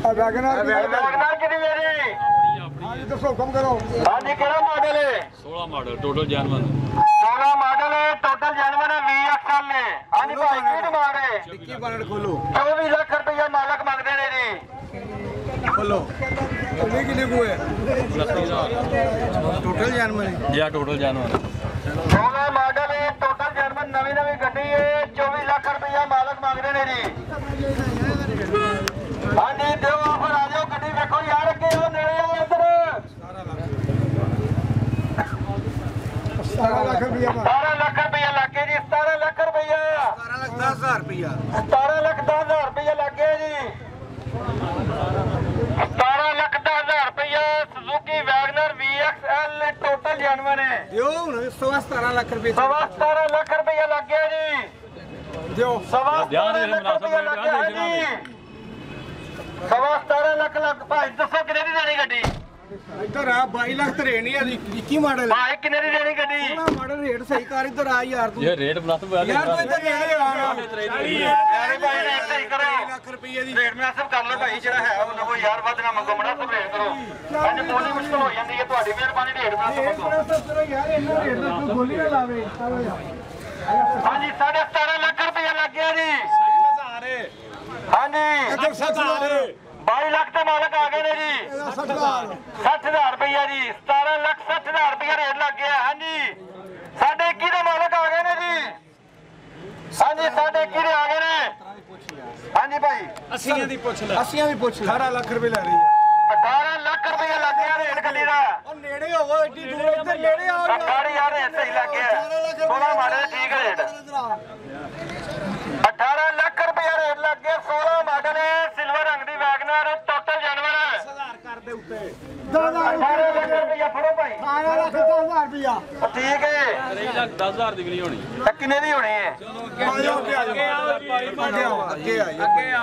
Wagner कितनी मेरी हाँ जी दसो हुक्म करो हाँ जी केड़ा मॉडल है 16 मॉडल टोटल जानवर 16 मॉडल है टोटल जानवर है 20 साल ने हाँ जी भाई की डिमांड है डिक्की बनट खोलो 24 लाख रुपया मालक मांगते ने जी खोलो कितने को है टोटल जानवर है या टोटल जानवर 16 मॉडल है टोटल जानवर नवी नवी गड्डी है 24 लाख रुपया मालक मांगते ने जी हाँ जी दो ऑफर आ जाओ गड्डी देखो यार अगे आओ नेड़े आओ इधर 17 लाख रुपया लग गया जी 17 लाख रुपया 17,10,000 रुपया 17 लाख 10,000 रुपया लग गया जी 17 लाख 10,000 रुपया सुजुकी वैगनर VXL टोटल जानवर है दियो 17 लाख रुपया 17 लाख रुपया लग गया जी दियो 17 लाख रुपया लग गया जी 17 लाख भाई दसो कितने दी देनी गड्डी इधर आ 22 लाख तो रेट नहीं है डिक्की मॉडल भाई कितने दी देनी गड्डी मॉडल रेट सही कर इधर आ यार तू ये रेट बना तो यार तू इधर ले यार यार भाई रेट सही करो लाख रुपया दी रेट मुनासिब कर लो भाई ਜਿਹੜਾ ਹੈ ਉਹ ਲਵੋ ਯਾਰ ਵੱਧ ਨਾ ਮੰਗੋ ਮੁਨਾਸਿਬ ਰੇਟ ਕਰੋ ਅੱਜ ਬੋਲੀ ਮੁਸ਼ਕਲ ਹੋ ਜਾਂਦੀ ਹੈ ਤੁਹਾਡੀ ਮਿਹਰਬਾਨੀ ਰੇਟ ਮੁਨਾਸਿਬ ਮੰਗੋ ਯਾਰ ਇਹਨਾਂ ਰੇਟ ਦਾ ਤੂੰ ਗੋਲੀ ਨਾ ਲਾਵੇ ਹਾਂਜੀ 17.5 ਲੱਖ ਰੁਪਇਆ ਲੱਗ ਗਿਆ ਜੀ ਹਾਂਜੀ 22 ਲੱਖ ਤੇ ਮਾਲਕ ਆ ਗਏ ਨੇ ਜੀ 60,000 ਰੁਪਇਆ ਜੀ 17 ਲੱਖ 60,000 ਰੁਪਇਆ ਰੇਟ ਲੱਗ ਗਿਆ ਹਾਂਜੀ 21.5 ਦੇ ਮਾਲਕ ਆ ਗਏ ਨੇ ਜੀ ਹਾਂਜੀ 21.5 ਦੇ ਆ ਗਏ ਨੇ ਹਾਂਜੀ ਭਾਈ 80 ਦੀ ਪੁੱਛ ਲੈ 80 ਦੀ ਪੁੱਛ ਲੈ 18 ਲੱਖ ਰੁਪਏ ਲੈ ਰਹੀ ਹੈ 18 ਲੱਖ ਰੁਪਇਆ ਲੱਗ ਗਿਆ ਰੇਟ ਗੱਡੀ ਦਾ ਉਹ ਨੇੜੇ ਹੋਵੋ ਏਡੀ ਦੂਰ ਇੱਧਰ ਨੇੜੇ ਆਓ ਗਾੜੀ ਯਾਰ ਰੇਟ ਸਹੀ ਲੱਗ ਗਿਆ 16 ਮਾਡਲ ਠੀਕ ਰੇਟ 18 ਲੱਖ ਰੁਪਇਆ ਰੇਟ ਲੱਗ ਗਿਆ 16 ਮਾਡਲ ਹੈ ਸਿਲਵਰ ਰੰਗ ਦੀ ਵੈਗਨਰ ਟੋਟਲ ਜਾਨਵਰ ਹੈ 10,000 ਕਰ ਦੇ ਉੱਤੇ 18 ਲੱਖ ਰੁਪਇਆ ਫੜੋ ਭਾਈ 18 ਲੱਖ 10,000 ਰੁਪਇਆ ਠੀਕ ਹੈ 3 ਲੱਖ 10,000 ਦੀ ਵੀ ਨਹੀਂ ਹੋਣੀ ਕਿੰਨੇ ਦੀ ਹੋਣੀ ਹੈ ਅੱਗੇ ਆਓ ਚਲੋ ਠੀਕ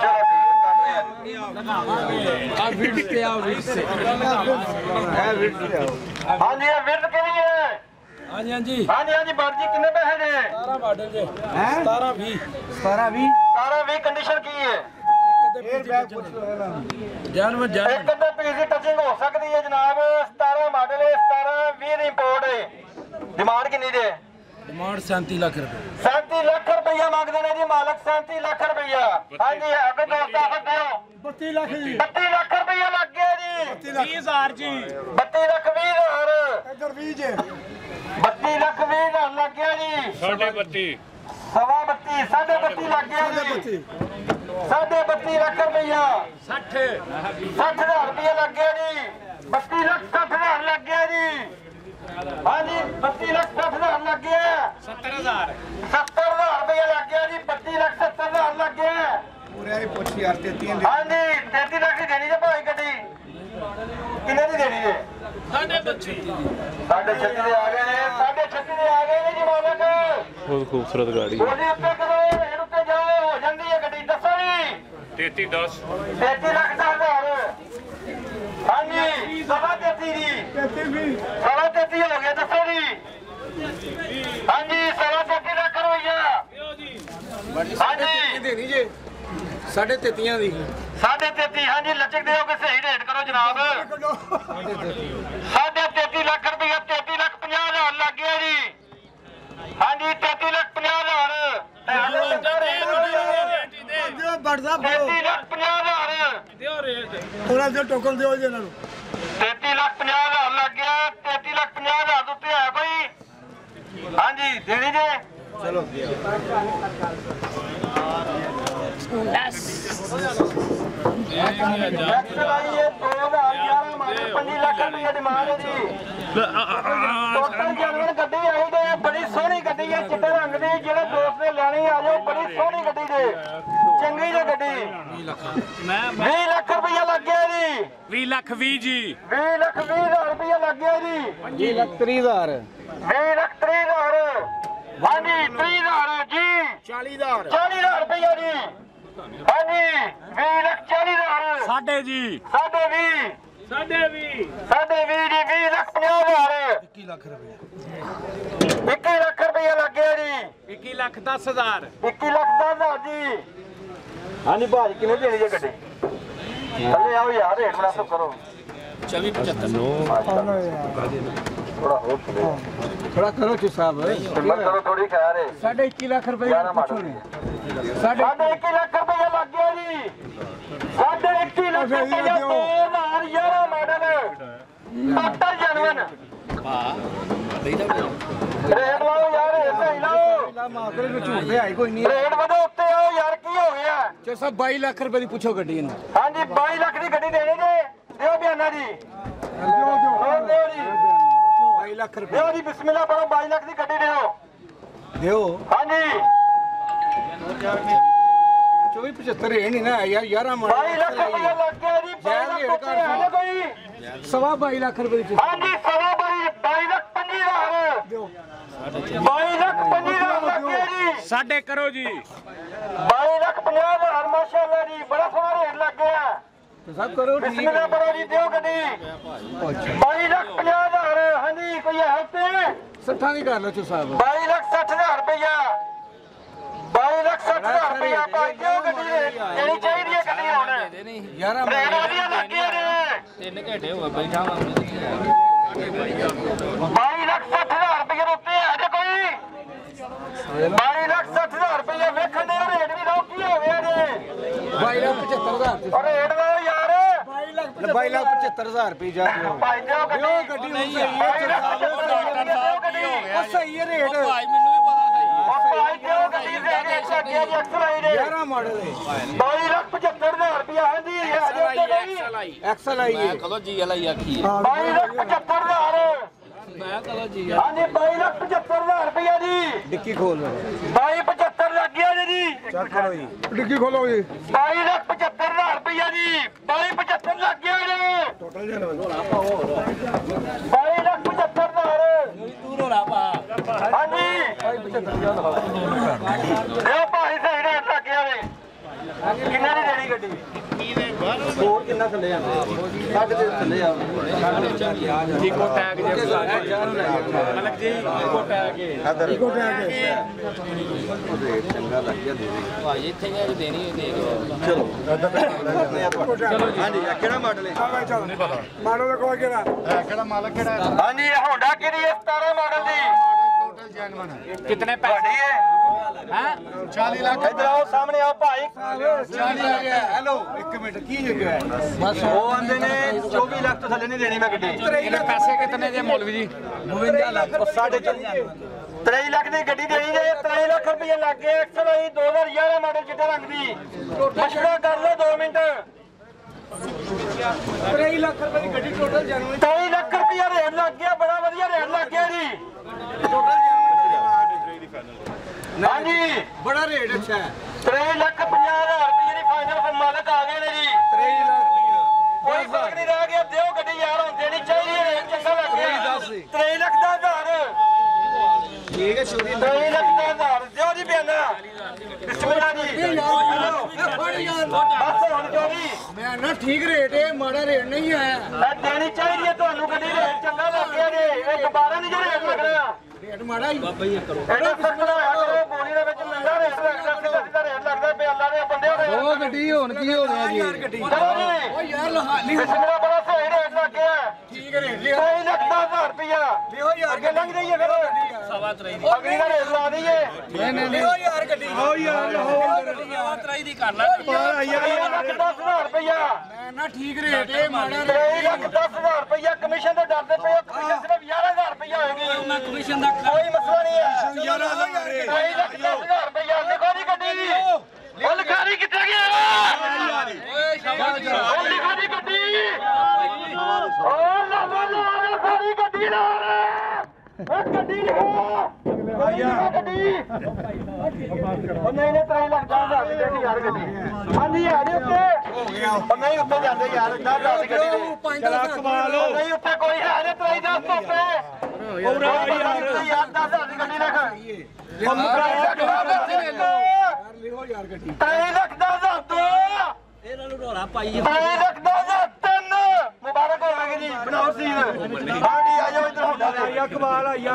ਆ ਵੀਡ ਤੇ ਆਓ ਵੀਡ ਤੇ ਹਾਂਜੀ ਇਹ ਵਿਰਦ ਕਿਹੜੀ ਹੈ ਹਾਂਜੀ ਹਾਂਜੀ ਹਾਂਜੀ ਬਾਜੀ ਕਿੰਨੇ ਪੈਸੇ ਨੇ 17 ਮਾਡਲ ਦੇ ਹੈ 17 20 ਸਾਰਾ ਵੀ ਕੰਡੀਸ਼ਨ ਕੀ ਹੈ ਜਾਨਵਰ ਇੱਕ ਅੱਧਾ ਪੀਸ ਦੀ ਟੱਚਿੰਗ ਹੋ ਸਕਦੀ ਹੈ ਜਨਾਬ 17 ਮਾਡਲ ਹੈ 17 20 ਦੀ ਇੰਪੋਰਟ ਹੈ ਡਿਮਾਂਡ ਕਿੰਨੀ ਦੇ ਡਿਮਾਂਡ 37 ਲੱਖ ਰੁਪਏ 37 ਲੱਖ ਰੁਪਇਆ ਮੰਗਦੇ ਨੇ ਜੀ ਮਾਲਕ 37 ਲੱਖ ਰੁਪਇਆ ਹਾਂਜੀ ਅੱਗੇ ਦੋਸਤ ਆਫਰ ਦਿਓ 32 ਲੱਖ ਜੀ 32 ਲੱਖ ਰੁਪਇਆ ਲੱਗ ਗਿਆ ਜੀ 30,000 ਜੀ 32 ਲੱਖ 20,000 ਇੱਧਰ 20 ਜੇ 32 ਲੱਖ 20,000 ਲੱਗ ਗਿਆ ਜੀ 32 ਸਵਾ 32 32.5 ਲੱਗ ਗਿਆ ਜੀ 32.5 ਲੱਖ ਰੁਪਇਆ 60,000 ਰੁਪਇਆ ਲੱਗ ਗਿਆ ਜੀ 32 ਲੱਖ 60,000 ਲੱਗ ਗਿਆ ਜੀ ਹਾਂਜੀ 32 ਲੱਖ 60,000 ਲੱਗ ਗਿਆ 70,000 ਰੁਪਇਆ ਲੱਗ ਗਿਆ ਜੀ 32 ਲੱਖ 70,000 ਲੱਗ ਗਿਆ ਪੂਰੇ ਹੀ ਪੁੱਛ ਯਾਰ 33 ਹਾਂਜੀ 33 ਲੱਖ ਦੀ ਦੇਣੀ ਜੇ ਭਾਈ ਗੱਡੀ ਕਿੰਨੇ ਦੀ ਦੇਣੀ ਜੇ 36 36 ਦੇ ਆ ਗਏ ਨੇ 36 ਦੇ ਆ ਗਏ ਨੇ ਜੀ ਮਾਲਕ ਬਹੁਤ ਖੂਬਸੂਰਤ ਗਾੜੀ ਉਹਦੇ ਉੱਤੇ ਕਰੋ ਰੇਡ ਉੱਤੇ ਜਾਓ ਹੋ ਜਾਂਦੀ ਹੈ ਗੱਡੀ ਦੱਸੋ ਜੀ 33 ਲੱਖ 10,000 ਹਾਂਜੀ ਸਵਾ 33 ਦੀ ਸਵਾ 33 ਹੋ ਗਿਆ ਦੱਸੋ ਜੀ ਹਾਂਜੀ ਸਵਾ 33 ਲੱਖ ਰੁਪਈਆ ਹਾਂਜੀ ਦੇਣੀ ਜੇ 33 ਦੀ 33.5 ਹਾਂਜੀ ਲਚਕ ਦਿਓ ਕਿ ਸਹੀ ਰੇਟ ਕਰੋ ਜਨਾਬ 33.5 ਲੱਖ ਰੁਪਈਆ 33 ਲੱਖ 50,000 ਲੱਗ ਗਿਆ ਜੀ ਹਾਂਜੀ 33 ਲੱਖ 50,000 ਬੜਦਾ 33 ਲੱਖ 50,000 ਉਹਨਾਂ ਦੇ ਟੋਕਨ ਦਿਓ ਜੀ ਇਹਨਾਂ ਨੂੰ 33 ਲੱਖ 50,000 ਲੱਗ ਗਿਆ 33 ਲੱਖ 50,000 ਦੇ ਉੱਤੇ ਹੈ ਕੋਈ ਹਾਂਜੀ ਦੇਣੀ ਜੇ ਚਲੋ ਐਕਸਲ ਆਈ ਹੈ 2011 ਮਾਡਲ 25 ਲੱਖ ਰੁਪਏ ਡਿਮਾਂਡ ਹੈ ਜੀ ਟੋਟਲ ਜਾਨਵਰ ਗੱਡੀ ਆਈ ਤੇ ਬੜੀ ਸੋਹਣੀ ਗੱਡੀ ਹੈ ਚਿੱਟੇ ਰੰਗ ਦੀ ਜਿਹੜੇ ਦੋਸਤ ਨੇ ਲੈਣੀ ਆ ਜਾਓ ਬੜੀ ਸੋਹਣੀ ਗੱਡੀ ਜੇ ਚੰਗੀ ਜੇ ਗੱਡੀ 20 ਲੱਖ ਰੁਪਏ ਲੱਗ ਗਿਆ ਜੀ 20 ਲੱਖ 20 ਜੀ 20 ਲੱਖ 20,000 ਰੁਪਏ ਲੱਗ ਗਿਆ ਜੀ 20 ਲੱਖ 30,000 20 ਲੱਖ 30,000 ਹਾਂਜੀ 30,000 ਜੀ 40,000 40,000 ਰੁਪਏ ਜੀ ਹਾਂਜੀ 20 ਲੱਖ 40,000 ਸਾਡੇ ਜੀ 20 ਸਾਡੇ 20 ਜੀ 20 ਲੱਖ 50,000 21 ਲੱਖ ਰੁਪਏ 21 ਲੱਖ ਰੁਪਏ ਲੱਗ ਗਿਆ ਜੀ 21 ਲੱਖ 10,000 21 ਲੱਖ 10,000 ਜੀ ਹਾਂਜੀ ਭਾਜੀ ਕਿਵੇਂ ਦੇਣੀ ਜੇ ਗੱਡੀ थले आओ यार रेट मुनासिब करो 2475 थोड़ा हो थोड़ा करो चु साहब हिम्मत करो थोड़ी खैर है 21 लाख रुपए साढ़े 21 लाख रुपया लग गया जी 21 लाख रुपया 2011 मॉडल टोटल जनवन रेट लाओ यार सही लाओ माकरे में झूठ है कोई नहीं रेट ਵਧੋ ਉੱਤੇ ਆਓ ਯਾਰ ਕੀ ਹੋ ਗਿਆ ਚੋ ਸਭ 22 ਲੱਖ ਰੁਪਏ ਦੀ ਪੁੱਛੋ ਗੱਡੀ ਨੂੰ ਹਾਂਜੀ 22 ਲੱਖ ਦੀ ਗੱਡੀ ਦੇਣੀ ਜੇ ਦਿਓ ਬਿਆਨਾ ਜੀ ਦਿਓ ਜੀ 22 ਲੱਖ ਰੁਪਏ ਦਿਓ ਜੀ ਬਿਸਮਿਲ੍ਲਾ ਪੜੋ 22 ਲੱਖ ਦੀ ਗੱਡੀ ਦਿਓ ਦਿਓ ਹਾਂਜੀ 2475 ਇਹ ਨਹੀਂ ਨਾ ਯਾਰ 11 ਮਾਡਲ 22 ਲੱਖ ਰੁਪਇਆ ਲੱਗ ਗਿਆ ਜੀ 22 ਲੱਖ ਉੱਤੇ ਹੈ ਨਾ ਕੋਈ ਸਵਾ 22 ਲੱਖ ਰੁਪਏ ਦੀ ਹਾਂਜੀ ਸਵਾ 22 ਲੱਖ 25,000 ਦਿਓ 22 ਲੱਖ 25,000 ਲੱਗ ਗਿਆ ਜੀ ਸਾਡੇ ਕਰੋ ਜੀ 22 ਲੱਖ 50,000 ਮਾਸ਼ਾਅੱਲਾ ਜੀ ਬੜਾ ਸੋਹਣਾ ਰੇਟ ਲੱਗ ਗਿਆ ਸਭ ਕਰੋ ਠੀਕ ਬਿਸਮਿਲ੍ਲਾ ਪੜੋ ਜੀ ਦਿਓ ਗੱਡੀ 22 ਲੱਖ 50,000 ਹਾਂਜੀ ਕੋਈ ਹੈ ਉੱਤੇ ਸੱਠਾਂ ਦੀ ਕਰ ਲਓ ਚੋ ਸਾਹਿਬ 22 ਲੱਖ 60,000 ਰੁਪਇਆ 22 ਲੱਖ 60,000 ਰੁਪਇਆ ਭਾਈ ਦਿਓ ਗੱਡੀ ਜਿਹੜੀ ਚਾਹੀਦੀ ਹੈ ਗੱਡੀ ਹੁਣ 11 ਰੇਟ ਵਧੀਆ ਲੱਗ ਗਿਆ ਜੀ 3 ਘੰਟੇ ਹੋ ਗਏ ਬੈਠਾ ਵਾਂ 22 ਲੱਖ 60,000 ਰੁਪਏ ਦੇ ਉੱਤੇ ਹੈ ਜੇ ਕੋਈ 22 ਲੱਖ 60,000 ਰੁਪਏ ਵੇਖਣ ਦੇ ਰੇਟ ਵੀ ਲਓ ਕੀ ਹੋ ਗਿਆ ਜੀ 22 ਲੱਖ 75,000 ਔਰ ਰੇਟ ਲਓ ਯਾਰ 22 ਲੱਖ 75,000 ਰੁਪਏ ਜਾ ਦਿਓ ਭਾਈ ਦਿਓ ਗੱਡੀ ਗੱਡੀ ਹੁਣ ਸਹੀ ਹੈ ਉਹ ਸਹੀ ਹੈ ਰੇਟ ਭਾਈ ਮੈਨੂੰ ਵੀ ਪਤਾ ਸਹੀ ਭਾਈ ਦਿਓ ਗੱਡੀ ਦੇ ਰੇਟ ਲੱਗੇ ਜੀ ਐਕਸਲ ਦੇ 11 ਮਾਡਲ ਹੈ 22 ਲੱਖ 75,000 ਰੁਪਏ ਹਾਂਜੀ ਹੈ ਜੇ ਉੱਤੇ ਨਹੀਂ ਐਕਸਲ ਆਈ ਹੈ ਕਦੋਂ ਜੀ ਵਾਲਾ ਆਖੀ 22 ਲੱਖ 75,000 ਮੈਂ ਕਦੋਂ ਜੀ ਹਾਂਜੀ 22 ਲੱਖ 75,000 ਰੁਪਏ ਜੀ ਡਿੱਕੀ ਖੋਲ 22 75 ਲੱਗ ਗਿਆ ਜੀ ਚੈੱਕ ਕਰੋ ਜੀ ਡਿੱਕੀ ਖੋਲੋ ਜੀ 22 ਲੱਖ 75,000 ਰੁਪਏ ਜੀ 22 75 ਲੱਗ ਗਿਆ ਜੀ ਟੋਟਲ ਜਨ 22 ਲੱਖ 75,000 ਦੂਰ ਹੋ ਰਾ ਪਾ ਹਾਂਜੀ ਇਹ ਭਾਈ ਸਹੀ ਰੇਟ ਲੱਗ ਗਿਆ ਜੀ ਕਿੰਨਾ ਦੀ ਦੇਣੀ ਗੱਡੀ ਹੋਰ ਕਿੰਨਾ ਥੱਲੇ ਆਉਂਦੇ ਸਾਡੇ ਦੇ ਥੱਲੇ ਆਉਂਦੇ ਇਕੋ ਟੈਗ ਜੇ ਮਲਕ ਜੀ ਇਕੋ ਟੈਗ ਇਕੋ ਟੈਗ ਚੰਗਾ ਲੱਗ ਗਿਆ ਦੇ ਭਾਈ ਇੱਥੇ ਜਾ ਕੇ ਦੇਣੀ ਦੇ ਚਲੋ ਹਾਂਜੀ ਕਿਹੜਾ ਮਾਡਲ ਹੈ ਨਹੀਂ ਪਤਾ ਮਾਡਲ ਦਾ ਕੋਈ ਕਿਹੜਾ ਹਾਂਜੀ ਇਹ ਹੋਂਡਾ ਕਿਹਦੀ ਹੈ 17 ਮਾਡਲ ਦੀ ਕਿਤਨੇ ਤੁਹਾਡੀ ਪੈਸੇ ਹੈ ਹੈ 40 ਲੱਖ ਇੱਧਰ ਆਓ ਸਾਹਮਣੇ ਆਓ ਭਾਈ 40 ਆ ਗਿਆ ਹੈਲੋ 1 ਮਿੰਟ ਕੀ ਜਗ੍ਹਾ ਹੈ ਬਸ ਉਹ ਆਂਦੇ ਨੇ 24 ਲੱਖ ਤੋਂ ਥੱਲੇ ਨਹੀਂ ਦੇਣੀ ਮੈਂ ਗੱਡੀ ਇਹਦੇ ਪੈਸੇ ਕਿਤਨੇ ਦੇ ਮੌਲਵੀ ਜੀ 52 ਲੱਖ ਸਾਡੇ 23 ਲੱਖ ਦੀ ਗੱਡੀ ਦੇਣੀ ਜੇ 23 ਲੱਖ ਰੁਪਏ ਲੱਗ ਗਏ ਐਕਸਲ ਆਈ 2011 ਮਾਡਲ ਚਿੱਟੇ ਰੰਗ ਦੀ ਮਸ਼ਵਰਾ ਕਰ ਲਓ 2 ਮਿੰਟ 23 ਲੱਖ ਰੁਪਏ ਦੀ ਗੱਡੀ ਟੋਟਲ ਜਨਵਰੀ 23 ਲੱਖ ਰੁਪਏ ਰੇਟ ਲੱਗ ਗਿਆ ਬੜਾ ਵਧੀਆ ਰੇਟ ਲੱਗ ਗਿਆ ਜੀ ਹਾਂਜੀ ਬੜਾ ਰੇਟ ਅੱਛਾ ਹੈ 23 ਲੱਖ 50,000 ਰੁਪਏ ਦੀ ਫਾਈਨਲ ਮਾਲਕ ਆ ਗਏ ਨੇ ਜੀ 23 ਲੱਖ ਕੋਈ ਫਰਕ ਨਹੀਂ ਰਹਿ ਗਿਆ ਦਿਓ ਗੱਡੀ ਯਾਰ ਹੁਣ ਦੇਣੀ ਚਾਹੀਦੀ ਹੈ ਰੇਟ ਚੰਗਾ ਲੱਗ ਗਿਆ 23 ਲੱਖ ਦਾ ਹਜ਼ਾਰ ਠੀਕ ਹੈ ਸ਼ੁਰੀ 23 ਲੱਖ ਦਾ ਹਜ਼ਾਰ ਦਿਓ ਜੀ ਬਿਆਨਾ ਬਿਸਮਿਲ੍ਲਾ ਜੀ ਬਸ ਹੁਣ ਚੋਰੀ ਮੈਂ ਨਾ ਠੀਕ ਰੇਟ ਹੈ ਮਾੜਾ ਰੇਟ ਨਹੀਂ ਆਇਆ ਇਹ ਦੇਣੀ ਚਾਹੀਦੀ ਹੈ ਤੁਹਾਨੂੰ ਗੱਡੀ ਰੇਟ ਚੰਗਾ ਲੱਗ ਗਿਆ ਜੀ ਇਹ ਦੁਬਾਰਾ ਨਹੀਂ ਜਿਹੜਾ ਰੇਟ ਲੱਗਣਾ ਰੇਟ ਮਾੜਾ ਹੀ ਬਾਬਾ ਜੀ ਕਰੋ ਇਹਦਾ ਸਖਣਾ ਹੋਇਆ ਕਰੋ ਬੋਲੀ ਦੇ ਵਿੱਚ ਮਹਿੰਗਾ ਰੇਟ ਲੱਗਦਾ ਸਿੱਧਾ ਰੇਟ ਲੱਗਦਾ ਪਿਆ ਅੱਲਾ ਦੇ ਬੰਦੇ ਹੋਏ ਉਹ ਗੱਡੀ ਹੁਣ ਕੀ ਹੋ ਗਿਆ ਜੀ ਚਲੋ ਜੀ ਓ ਯਾਰ ਲਹਾਲੀ ਬਿਸਮਿਲ੍ਲਾ ਬੜਾ ਸਹੀ ਰੇਟ ਲੱਗ ਗਿਆ ਠੀਕ ਰੇਟ ਲਿਓ 23 ਲੱਖ ਦਾ 1000 ਰੁਪਇਆ ਲਿਓ ਯਾਰ ਅੱਗੇ ਲੰਘ ਜਾਈਏ ਫਿਰ ਸਵਾ ਤਰਾਈ ਦੀ ਅਗਲੀ ਦਾ ਰੇਟ ਲਾ ਦਈਏ ਨਹੀਂ ਲਿਓ ਯਾਰ ਗੱਡੀ ਓ ਯਾਰ ਸਵਾ ਤਰਾਈ ਦੀ ਕਰ ਲੈ 23 ਲੱਖ 10,000 ਰੁਪਇਆ ਮੈਂ ਨਾ ਠੀਕ ਰੇਟ ਹੈ ਮਾੜਾ 23 ਲੱਖ 10,000 ਰੁਪਇਆ ਕਮਿਸ਼ਨ ਦੇ ਡਰਦੇ ਪਏ ਹੋ ਕਮਿਸ਼ਨ ਸਿਰਫ 11,000 ਰੁਪਇਆ ਹੋਏਗੀ ਮੈਂ ਕਮਿਸ਼ਨ ਦਾ ਕੋਈ ਮਸਲਾ ਨਹੀਂ ਹੈ 11,000 23 ਲੱਖ 10,000 ਰੁਪਇਆ ਲਿਖੋ ਦੀ ਗੱਡੀ ਦੀ ਉਹ ਲਿਖਾਰੀ ਕਿੱਥੇ ਗਿਆ ਉਹ ਲਿਖੋ ਦੀ ਗੱਡੀ ਉਹ ਲਾ ਸਾਰੀ ਗੱਡੀ ਲਾ ਉਹ ਗੱਡੀ ਲਿਖੋ ਗੱਡੀ ਉਹ ਨਹੀਂ 23 ਲੱਖ 10,000 ਦੀ ਗੱਡੀ ਯਾਰ ਗੱਡੀ ਹਾਂਜੀ ਆ ਜੀ ਉੱਤੇ ਉਹ ਨਹੀਂ ਉੱਤੇ ਜਾਂਦੇ ਯਾਰ 10,000 ਦੀ ਗੱਡੀ ਦੇ ਚਲਾ ਕਮਾਲ ਹੋ ਨਹੀਂ ਉੱਤੇ ਕੋਈ ਹੈ ਨਹੀਂ 23 10 ਤੋਂ ਉੱਤੇ ਯਾਰ 10,000 ਦੀ ਗੱਡੀ ਰੱਖ ਲਿਓ ਯਾਰ ਗੱਡੀ 23 ਲੱਖ 10,000 ਤੋਂ ਇਹਨਾਂ ਨੂੰ ਢੋਲਾ ਪਾਈ 23 ਲੱਖ 10,000 3 ਮੁਬਾਰਕ ਹੋਵੇਗੀ ਜੀ ਲਾਓ ਸੀਰ ਹਾਂ ਜੀ ਆ ਜਾਓ ਇੱਧਰ ਹੁੰਦਾ ਆਇਆ ਕਮਾਲ ਆਇਆ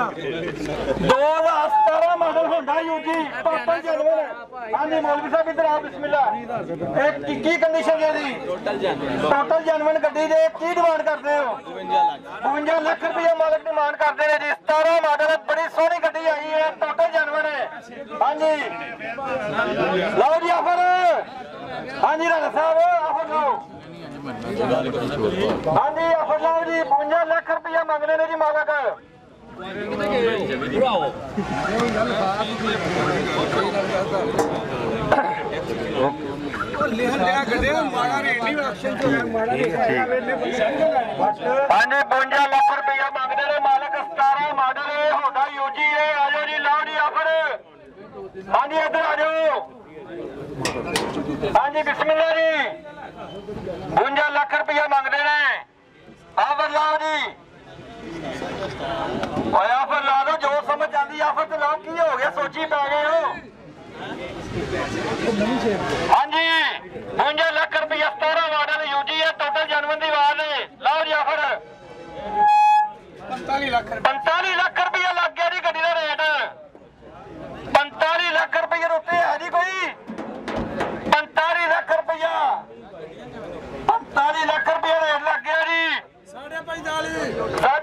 2017 ਮਾਡਲ ਹੁੰਦਾ ਯੂਜੀ ਟੋਟਲ ਜਨਵਰ ਹਾਂ ਜੀ ਮੌਲਵੀ ਸਾਹਿਬ ਇੱਧਰ ਆਓ ਬਿਸਮਿਲ੍ਲਾ ਇਹ ਕੀ ਕੰਡੀਸ਼ਨ ਹੈ ਇਹਦੀ ਟੋਟਲ ਜਨਵਰ ਗੱਡੀ ਦੇ ਕੀ ਡਿਮਾਂਡ ਕਰਦੇ ਹੋ 52 ਲੱਖ ਰੁਪਏ ਮਾਲਕ ਡਿਮਾਂਡ ਕਰਦੇ ਨੇ ਜੀ 17 ਮਾਡਲ ਬੜੀ ਸੋਹਣੀ ਗੱਡੀ ਆਈ ਹੈ ਟੋਟਲ ਜਨਵਰ ਹੈ ਹਾਂ ਜੀ ਲਓ ਜੀ ਆਫਰ ਹਾਂ ਜੀ ਰਾਣਾ ਸਾਹਿਬ ਆਫਰ ਲਓ ਹਾਂ ਜੀ ਆਫਰ ਲਓ ਜੀ 52 ਲੱਖ ਰੁਪਏ ਮੰਗਦੇ ਨੇ ਜੀ ਮਾਲਕ ਲਿਆ ਗੱਡੇ ਮਾੜਾ ਰੇਟ ਨਹੀਂ ਆਕਸ਼ਨ ਚ ਮਾੜਾ ਰੇਟ ਆਇਆ ਵੇਲੇ ਹਾਂਜੀ 52 ਲੱਖ ਰੁਪਇਆ ਮੰਗਦੇ ਨੇ ਮਾਲਕ 17 ਮਾਡਲ ਇਹ ਹੋਂਡਾ ਯੂਜੀ ਹੈ ਆਜੋ ਜੀ ਲਾਓ ਜੀ ਆਫਰ ਹਾਂਜੀ ਇੱਧਰ ਆ ਜਾਓ ਹਾਂਜੀ ਬਿਸਮਿਲ੍ਲਾ ਜੀ 52 ਲੱਖ ਰੁਪਇਆ ਮੰਗਦੇ ਨੇ ਆਫਰ ਲਾਓ ਜੀ ਓਏ ਆਫਰ ਲਾ ਦੋ ਜੋ ਸਮਝ ਆਂਦੀ ਆਫਰ ਤੇ ਲਾਓ ਕੀ ਹੋ ਗਿਆ ਸੋਚੀ ਪੈ ਗਏ ਹੋ ਹਾਂਜੀ 52 ਲੱਖ ਰੁਪਇਆ 17 ਮਾਡਲ ਯੂਜੀ ਹੈ ਟੋਟਲ ਜਨਵਰ ਦੀ ਆਵਾਜ਼ ਹੈ ਲਾਓ ਜੀ ਆਫਰ 45 ਲੱਖ 45 ਲੱਖ ਰੁਪਇਆ ਲੱਗ ਗਿਆ ਜੀ ਗੱਡੀ ਦਾ ਰੇਟ 45 ਲੱਖ ਰੁਪਏ ਉੱਤੇ ਹੈ ਜੀ ਕੋਈ 45 ਲੱਖ ਰੁਪਇਆ 45 ਲੱਖ ਰੁਪਇਆ ਰੇਟ ਲੱਗ ਗਿਆ ਜੀ 45.5